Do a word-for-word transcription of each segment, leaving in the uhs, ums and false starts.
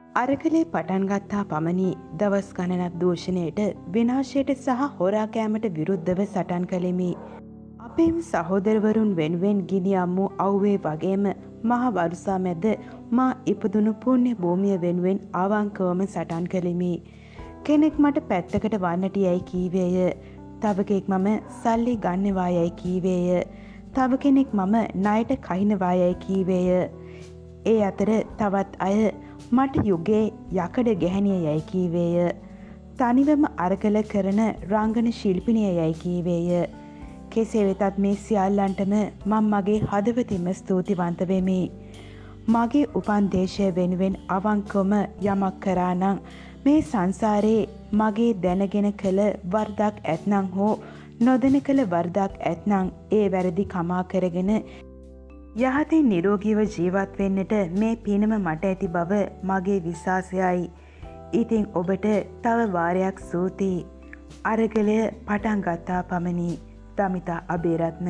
අරගලේ පටන් ගත්තා පමණි දවස් ගණනක් දූෂණයට විනාශයට සහ හොරා කෑමට විරුද්ධව සටන් කළෙමි. අපේම සහෝදරවරුන් වෙනුවෙන් ගිනි අම්මු අව්වේ වගේම මහ වරුසා මැද මා ඉපදුණු පුණ්‍ය භූමිය වෙනුවෙන් අවංකවම සටන් කළෙමි. කෙනෙක් මට පැත්තකට වන්නට යයි කීවේය. තව කෙනෙක් මම සල්ලි ගන්නවා යයි කීවේය. තව කෙනෙක් මම ණයට කහිනවා යයි කීවේය. ඒ අතර තවත් අය මට යුගයේ යකඩ ගැහැණිය යයි කීවේය. තනිවම අරගල කරන රංගන ශිල්පිනිය යයි කීවේය. කෙසේ වෙතත් මේ සියල්ලන්ටම මම මගේ හදවතින්ම ස්තුතිවන්ත වෙමි. මගේ උපන් දේශය වෙනුවෙන් අවංකවම යමක් කරා නම් මේ සංසාරේ මගේ දැනගෙන කළ වරදක් ඇත්නම් හෝ නොදැන කළ වරදක් ඇත්නම් ඒ වැරදි කමා කරගෙන යහතින් නිරෝගීව ජීවත් වෙන්නට මේ පිනම මට ඇති බව මගේ විශ්වාසයයි. ඉතින් ඔබට තව වාරයක් ස්තුතියි. අරගලය පටන් ගත්තා පමණි. දමිතා අබේරත්න.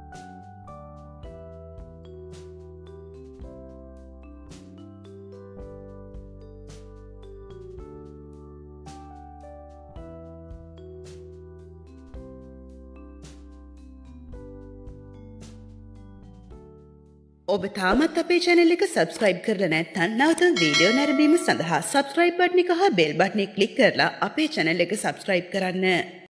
ඔබ තාමත් අපේ channel එක subscribe කරලා නැත්නම් නැවතම වීඩියෝ නැරඹීම සඳහා subscribe බටන් එක හා bell බටන් එක click කරලා අපේ channel එක subscribe කරන්න.